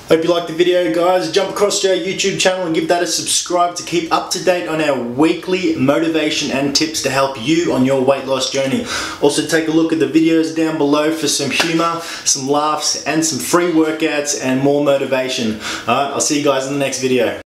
Hope you liked the video, guys. Jump across to our YouTube channel and give that a subscribe to keep up to date on our weekly motivation and tips to help you on your weight loss journey. Also take a look at the videos down below for some humor, some laughs, and some free workouts and more motivation. Alright, I'll see you guys in the next video.